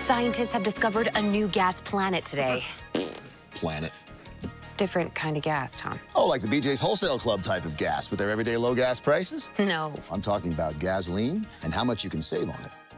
Scientists have discovered a new gas planet today. Planet. Different kind of gas, Tom. Oh, like the BJ's Wholesale Club type of gas with their everyday low gas prices? No. I'm talking about gasoline and how much you can save on it.